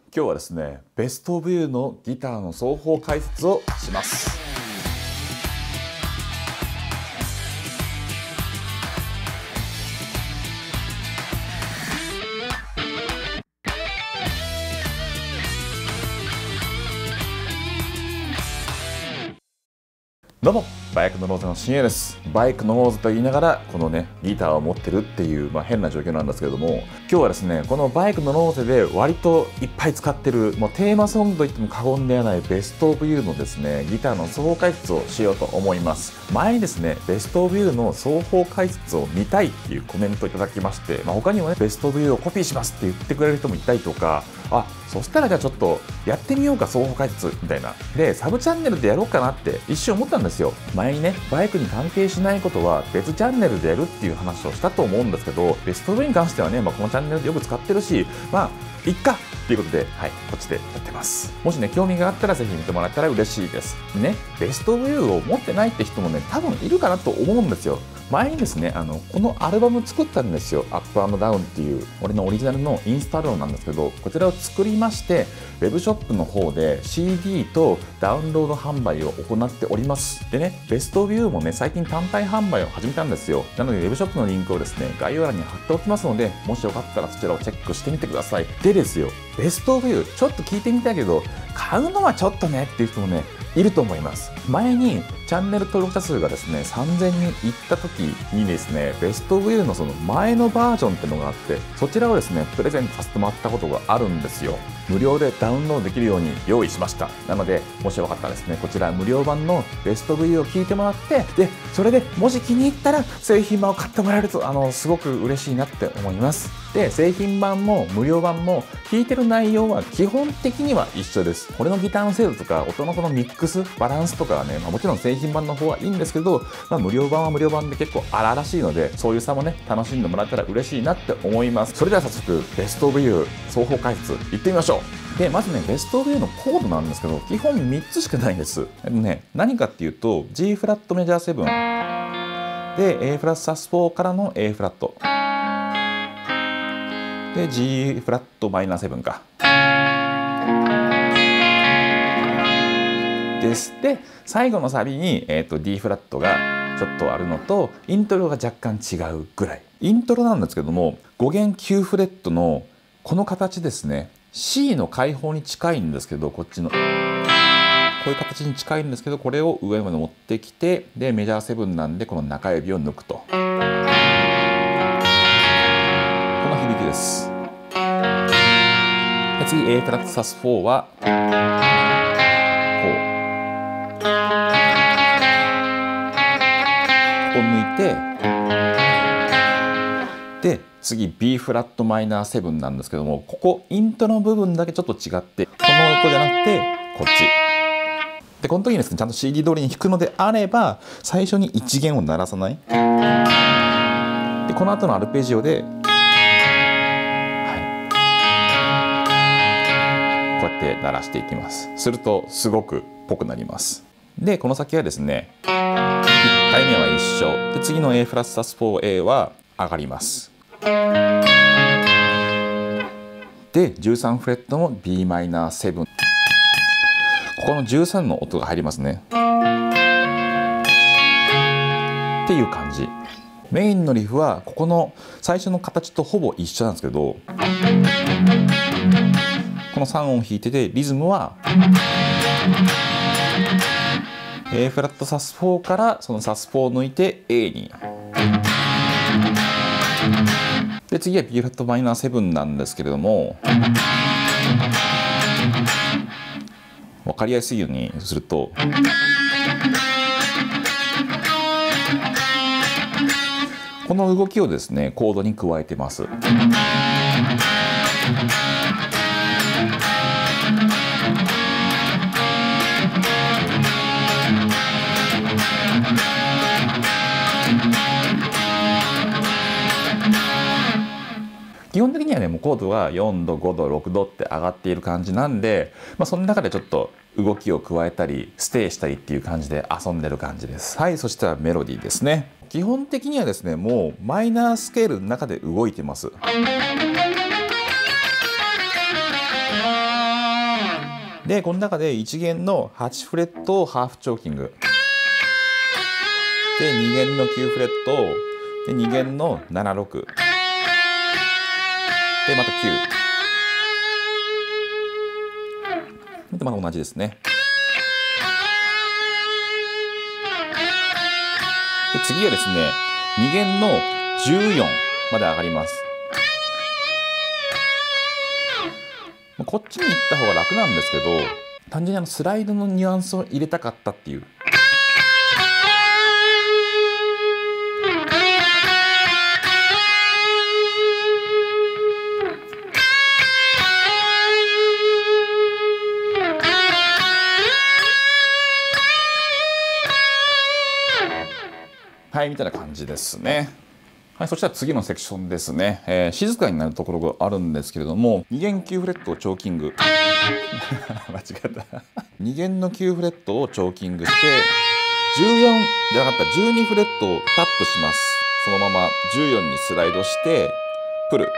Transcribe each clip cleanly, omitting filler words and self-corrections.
今日はですね、ベストビューのギターの奏法解説をします。どうも、バイクのローズの深夜です。バイクのローズと言いながらこのねギターを持ってるっていう、変な状況なんですけれども、今日はですねこのバイクのローゼで割といっぱい使ってるテーマソングと言っても過言ではないベストオブユーのですねギターの奏法解説をしようと思います。前にですねベストオブユーの奏法解説を見たいっていうコメントをいただきまして、他にもねベストオブユーをコピーしますって言ってくれる人もいたりとか、そしたらじゃあちょっとやってみようか奏法解説みたいなでサブチャンネルでやろうかなって一瞬思ったんですよ。前にねバイクに関係しないことは別チャンネルでやるっていう話をしたと思うんですけど、ベストオブに関してはね、このチャンネルでよく使ってるし、いっかっていうことで、こっちでやってます。もしね興味があったらぜひ見てもらったら嬉しいですね。ベストオブユーを持ってないって人もね多分いるかなと思うんですよ。前にですねこのアルバム作ったんですよ。アップ&ダウンっていう俺のオリジナルのインストアルバムなんですけど、こちらを作りましてウェブショップの方で CD とダウンロード販売を行っております。でねベストオブユーもね最近単体販売を始めたんですよ。なのでウェブショップのリンクをですね概要欄に貼っておきますので、もしよかったらそちらをチェックしてみてください。でですよ、ベストオブユーちょっと聞いてみたけど買うのはちょっとねっていう人もねいると思います。前にチャンネル登録者数がですね3000人いった時にですねベストオブユーのその前のバージョンっていうのがあって、そちらをですねプレゼントさせてもらったことがあるんですよ。無料でダウンロードできるように用意しました。なのでもしよかったらですねこちら無料版のベストオブユーを聞いてもらって、でそれでもし気に入ったら製品版を買ってもらえるとすごく嬉しいなって思います。で製品版も無料版も聞いてる内容は基本的には一緒です。これのギターの精度とか音のこのミックスバランスとかはね、もちろん製品版の方はいいんですけど、無料版は無料版で結構荒々しいので、そういう差もね楽しんでもらえたら嬉しいなって思います。それでは早速ベストオブユー奏法解説いってみましょう。でまずねベストオブユーのコードなんですけど、基本3つしかないんです。何かっていうと G フラットメジャー7で A フラットサス4からの A フラットで G フラットマイナー7かです。で最後のサビに、D フラットがちょっとあるのとイントロが若干違うぐらい。イントロなんですけども5弦9フレットのこの形ですね。 C の開放に近いんですけど、こっちのこういう形に近いんですけど、これを上まで持ってきて、でメジャー7なんでこの中指を抜くとこの響きです。で次 A フラットサス4はここ抜いて、で次 B フラットマイナー7なんですけども、ここイントロの部分だけちょっと違って、この音じゃなくてこっちで、この時にですねちゃんと CD 通りに弾くのであれば最初に1弦を鳴らさないで、この後のアルペジオでこうやって鳴らしていきます。するとすごくぽくなります。でこの先はですね1回目は一緒で、次の A フラットサス 4A は上がります。で13フレットの b マイナー7、ここの13の音が入りますねっていう感じ。メインのリフはここの最初の形とほぼ一緒なんですけど、この3音弾いててリズムはA フラットサス4からそのサス4を抜いて A に、で次は B フラットマイナー7なんですけれども、分かりやすいようにするとこの動きをですねコードに加えてます。基本的にはねもうコードが4度5度6度って上がっている感じなんで、その中でちょっと動きを加えたりステイしたりっていう感じで遊んでる感じです。はい、そしたらメロディーですね。基本的にはですねもうマイナースケールの中で動いてます。 でこの中で1弦の8フレットをハーフチョーキングで2弦の9フレットで2弦の76でまた9でまた同じですね。で次はですね2弦の14まで上がります。こっちに行った方が楽なんですけど、単純にスライドのニュアンスを入れたかったっていう。はい、みたいな感じですね。はい、そしたら次のセクションですね。静かになるところがあるんですけれども、2弦9フレットをチョーキング間違えた2弦の9フレットをチョーキングして14じゃなかった12フレットをタップします。そのまま14にスライドしてプルで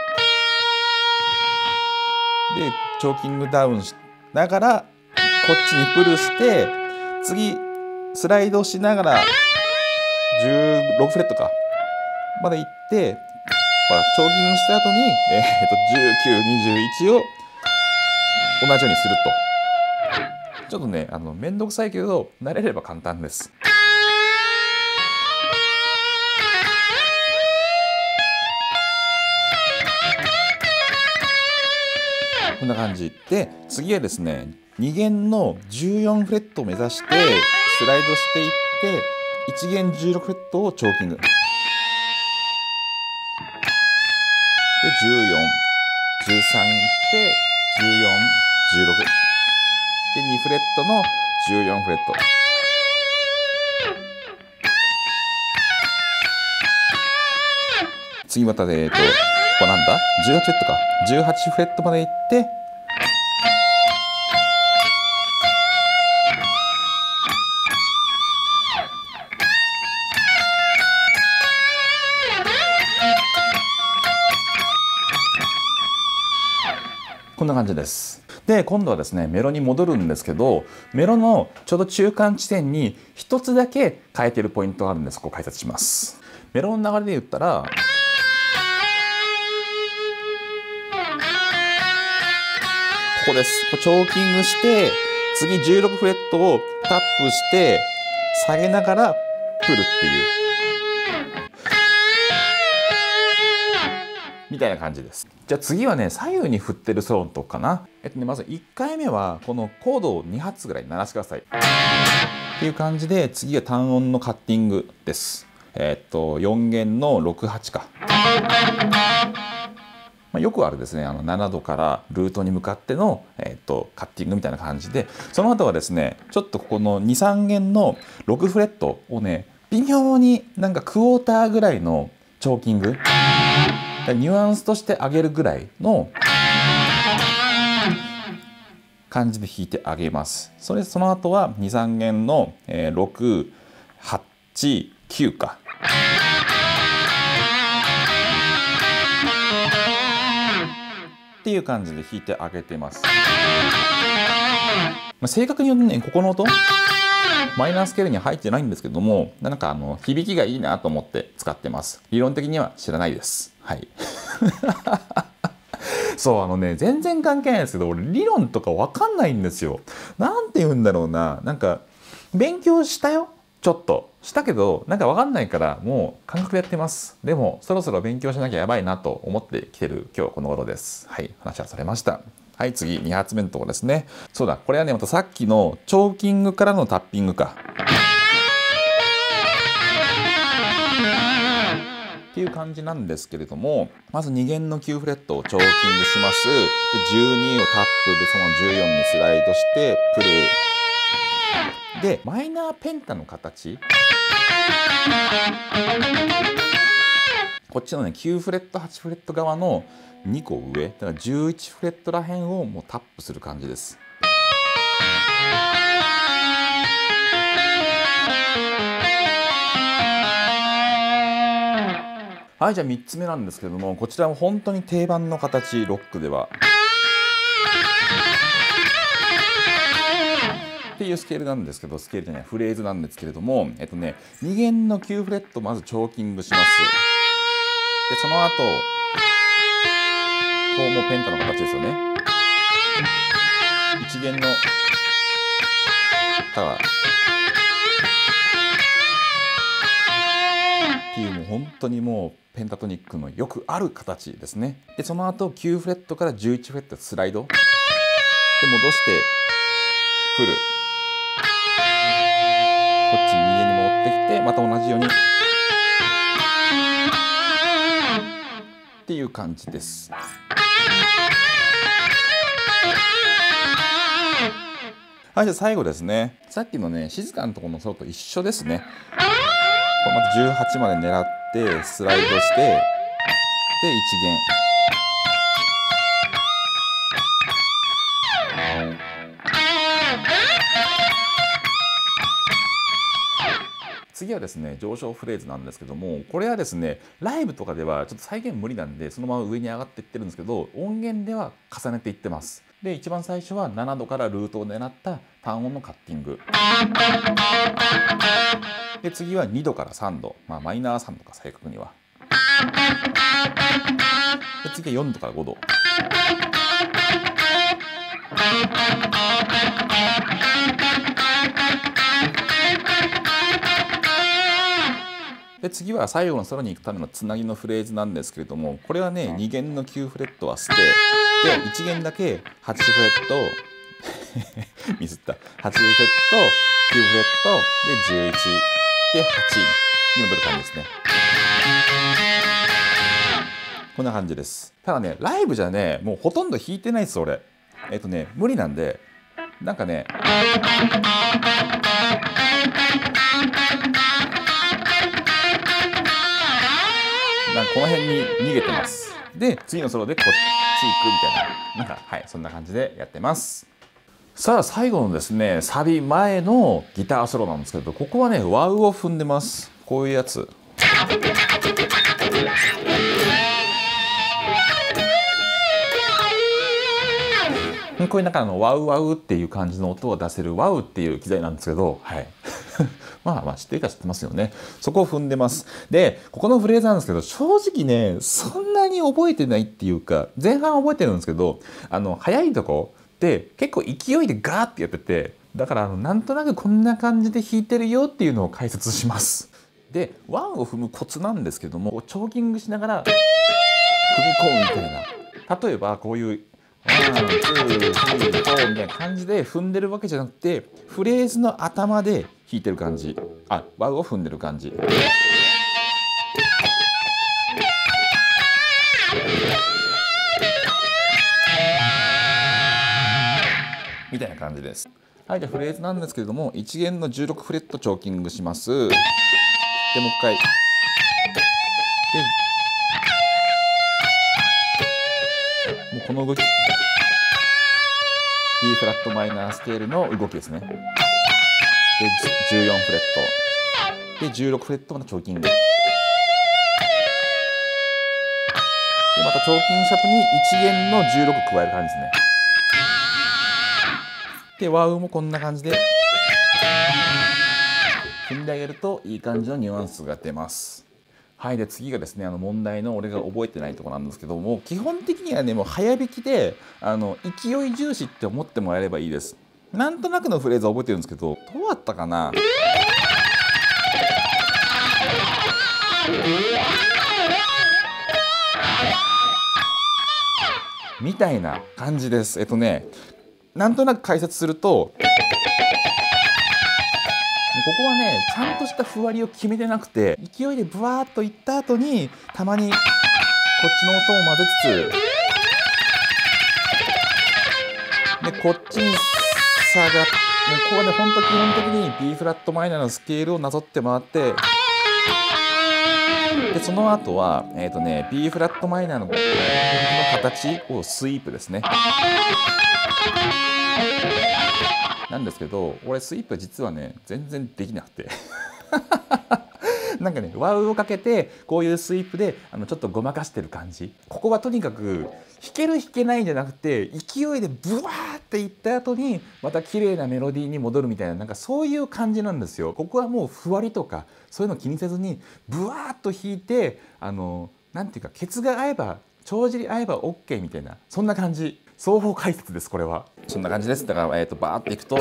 チョーキングダウンしながらこっちにプルして次スライドしながら16フレットかまで行ってチョーキングした後に、19、21を同じようにすると。ちょっとねめんどくさいけど慣れれば簡単です。こんな感じで次はですね2弦の14フレットを目指してスライドしていって1弦16フレットをチョーキングで14、13いって14、16で2フレットの14フレット次またここなんだ18フレットか18フレットまでいってこんな感じです。で今度はですねメロに戻るんですけどメロのちょうど中間地点に一つだけ変えてるポイントがあるんでそこを解説します。メロの流れで言ったらここです。チョーキングして次16フレットをタップして下げながらプルっていうみたいな感じです。じゃあ次はね左右に振ってるソロのとこかな。まず1回目はこのコードを2発ぐらい鳴らしてくださいっていう感じで次は単音のカッティングです。4弦の68か。よくあるですね7度からルートに向かっての、カッティングみたいな感じでその後はですねちょっとここの23弦の6フレットをね微妙になんかクォーターぐらいのチョーキングニュアンスとして上げるぐらいの感じで弾いてあげます。その後は23弦の6、8、9か。っていう感じで弾いてあげてます。正確に言うとねここの音マイナースケールには入ってないんですけどもなんか響きがいいなと思って使ってます。理論的には知らないです。はいそう全然関係ないですけど俺理論とか分かんないんですよ。なんて言うんだろうななんか勉強したよちょっとしたけどなんか分かんないからもう感覚でやってます。でもそろそろ勉強しなきゃやばいなと思ってきてる今日この頃です。はい話はされました。はい次2発目のとこですね。そうだこれはねまたさっきのチョーキングからのタッピングかっていう感じなんですけれどもまず2弦の9フレットをチョーキングします。で12をタップでその14にスライドしてプルでマイナーペンタの形こっちのね9フレット8フレット側の2個上だから11フレットらへんをもうタップする感じです。はいじゃあ3つ目なんですけれどもこちらも本当に定番の形ロックでは。 っていうスケールなんですけど、スケールじゃない、フレーズなんですけれども、2弦の9フレットまずチョーキングします。で、その後、こうもうペンタの形ですよね。1弦のタワー。っていうもう本当にもうペンタトニックのよくある形ですね。で、その後9フレットから11フレットスライド。で、戻してフル。こっち2弦に戻ってきて、また同じように。っていう感じです。はい、じゃあ最後ですね。さっきのね、静かなところのソロと一緒ですね。まず18まで狙ってスライドして、で1弦。次はですね、上昇フレーズなんですけども、これはですね、ライブとかではちょっと再現無理なんで、そのまま上に上がっていってるんですけど、音源では重ねていってます。で、一番最初は7度からルートを狙った単音のカッティング。で、次は2度から3度、マイナー3度か正確には。で、次は4度から5度。で、次は最後のソロに行くためのつなぎのフレーズなんですけれども、これはね、2弦の9フレットは捨て、で、1弦だけ8フレット、ミスった。8フレット、9フレット、で、11、で、8に戻る感じですね。こんな感じです。ただね、ライブじゃね、もうほとんど弾いてないです、俺。無理なんで、なんかね、この辺に逃げてます。で、次のソロでこっち行くみたいな、はい、そんな感じでやってます。さあ、最後のですね、サビ前のギターソロなんですけど、ここはね、ワウを踏んでます。こういうやつ。こういう中のワウワウっていう感じの音を出せるワウっていう機材なんですけど、はい。知ってるか知ってますよね。そこを踏んでます。で、ここのフレーズなんですけど、正直ね、そんなに覚えてないっていうか、前半覚えてるんですけど、速いとこって結構勢いでガーってやってて、だからなんとなくこんな感じで弾いてるよっていうのを解説します。で、ワンを踏むコツなんですけども、チョーキングしながら踏み込むみたいな。例えばこういう1、2、3、4みたいな感じで踏んでるわけじゃなくて、フレーズの頭で弾いてる感じ。ワウを踏んでる感じ。みたいな感じです。はい、じゃあフレーズなんですけれども、1弦の16フレットチョーキングします。で、もう一回。で、もうこの動き。B フラットマイナースケールの動きですね。で、14フレット。で、16フレットのチョーキング。で、またチョーキングした後に1弦の16加える感じですね。で、ワウもこんな感じで踏んであげるといい感じのニュアンスが出ます。はい、で次がですね、問題の俺が覚えてないところなんですけども、基本的にはね、もう早弾きで勢い重視って思ってもらえればいいです。なんとなくのフレーズは覚えてるんですけど、どうだったかな。みたいな感じです。なんとなく解説すると、ここはね、ちゃんとしたふわりを決めてなくて、勢いでブワーッといった後に、たまにこっちの音を混ぜつつ、で、こっちに下がって、もうここで本当基本的に B フラットマイナーのスケールをなぞって回って、で、その後は、B フラットマイナーの形をスイープですね。なんですけど、俺スイープは実はね、全然できなくてなんかねワウをかけてこういうスイープでちょっとごまかしてる感じ。ここはとにかく弾ける弾けないんじゃなくて勢いでブワーっていった後にまた綺麗なメロディーに戻るみたいな、なんかそういう感じなんですよ。ここはもうふわりとかそういうの気にせずにブワーっと弾いてなんていうかケツが合えば帳尻合えば OK みたいな、そんな感じ。双方解説です。これはそんな感じです。だからバーっていくと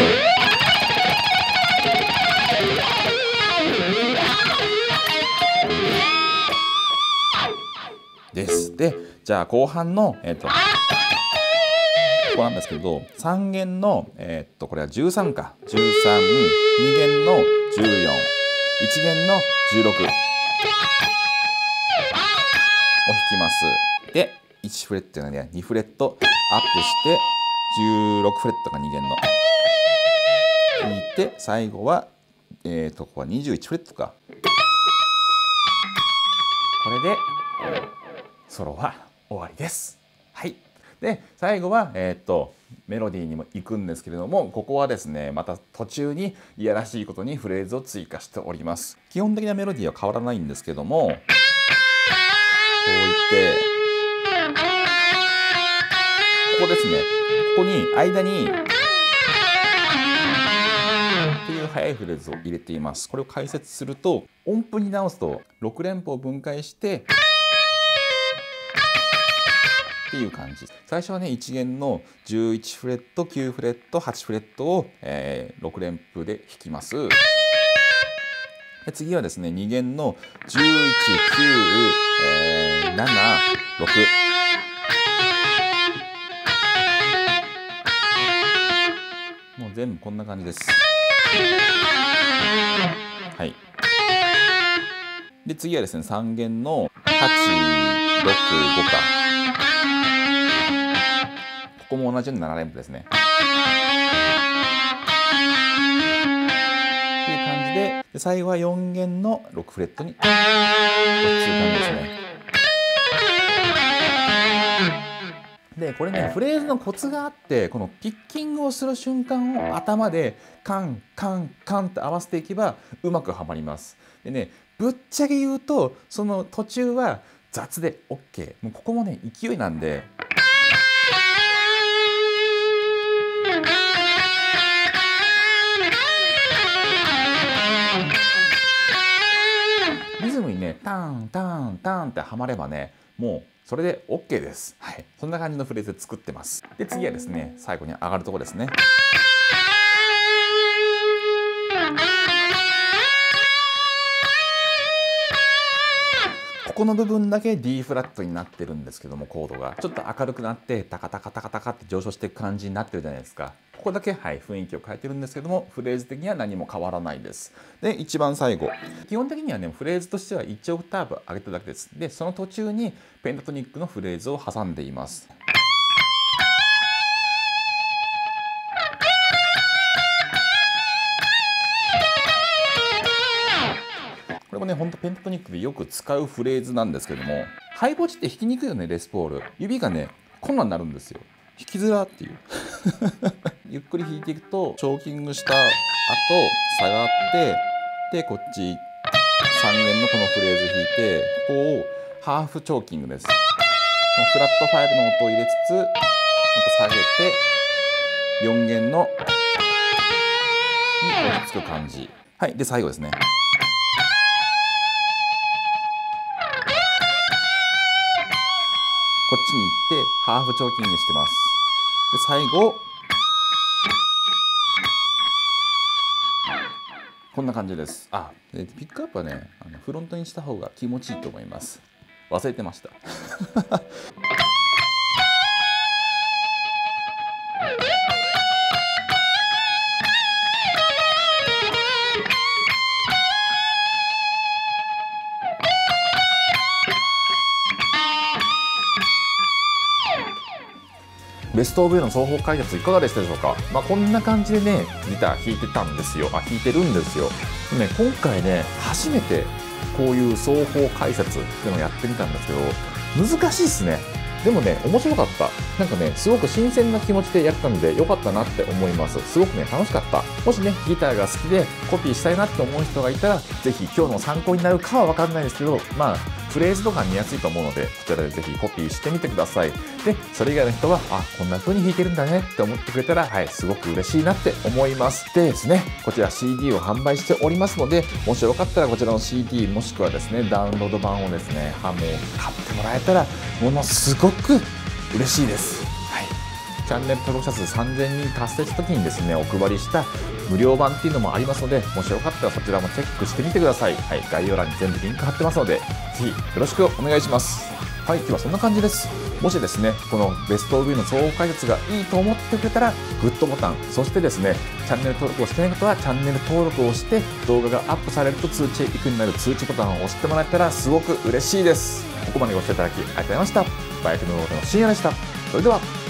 です。でじゃあ後半のここなんですけど、3弦のこれは13か、13、2弦の14、1弦の16を弾きます。で1フレットがね2フレットアップして16フレットが2弦の弾いて、最後はここは21フレットか。これでソロは終わりです。はい。で最後はメロディーにも行くんですけれども、ここはですねまた途中にいやらしいことにフレーズを追加しております。基本的なメロディーは変わらないんですけども、こういってここですね、ここに間にっていう速いフレーズを入れています。これを解説すると、音符に直すと6連符を分解してっていう感じ。最初はね1弦の11フレット9フレット8フレットを、6連符で弾きます。で次はですね2弦の11、9、7、6。もう全部こんな感じです。はい。で次はですね3弦の8、6、5か。ここも同じように7連符ですね。っていう感じで、最後は4弦の6フレットにこういう感じですね。でこれねフレーズのコツがあって、このピッキングをする瞬間を頭でカンカンカンって合わせていけばうまくはまります。でねぶっちゃけ言うとその途中は雑で OK。もうここもね勢いなんで。リズムにねタンタンタンってはまればねもうそれで OK です。はい、そんな感じのフレーズで作ってます。で次はですね最後に上がるところですね。ここの部分だけ D フラットになってるんですけども、コードがちょっと明るくなってタカタカタカタカって上昇していく感じになってるじゃないですか。ここだけ、はい、雰囲気を変えてるんですけども、フレーズ的には何も変わらないです。で一番最後、基本的にはねフレーズとしては1オクターブ上げただけです。でその途中にペンタトニックのフレーズを挟んでいます。これもねほんとペンタトニックでよく使うフレーズなんですけども、ハイボチって弾きにくいよね。レスポール指がねこんなになるんですよ。弾きづらっていうゆっくり弾いていくとチョーキングした後下がって、でこっち3弦のこのフレーズ弾いて、ここをハーフチョーキングです。フラット5の音を入れつつまた下げて4弦のに落ち着く感じ。はい、で最後ですね。こっちに行ってハーフチョーキングしてます。で最後こんな感じです。でピックアップはねフロントにした方が気持ちいいと思います。忘れてましたベストオブ A の双方解説いかがでしたでしょうか。こんな感じでねギター弾いてたんですよ。弾いてるんですよ。でね今回ね初めてこういう双方解説っていうのをやってみたんですけど難しいですね。 でもね、面白かった。なんかね、すごく新鮮な気持ちでやったので良かったなって思います。すごくね、楽しかった。もしね、ギターが好きでコピーしたいなって思う人がいたら、ぜひ今日の参考になるかはわかんないですけど、まあ、フレーズとか見やすいと思うので、こちらでぜひコピーしてみてください。で、それ以外の人は、あ、こんな風に弾いてるんだねって思ってくれたら、はい、すごく嬉しいなって思います。でですね、こちら CD を販売しておりますので、もしよかったらこちらの CD もしくはですね、ダウンロード版をですね、もう買ってもらえたら、ものすごく嬉しいです。はい。チャンネル登録者数3000人達成した時にですね、お配りした無料版っていうのもありますので、もしよかったらそちらもチェックしてみてください。はい、概要欄に全部リンク貼ってますので、ぜひよろしくお願いします。はい、今日はそんな感じです。もしですね、このベストオブの総合解説がいいと思ってくれたら、グッドボタン、そしてですね、チャンネル登録をしてない方はチャンネル登録をして、動画がアップされると通知いくになる通知ボタンを押してもらえたらすごく嬉しいです。ここまでご視聴いただきありがとうございました。バイクのロードの深夜でした。それでは。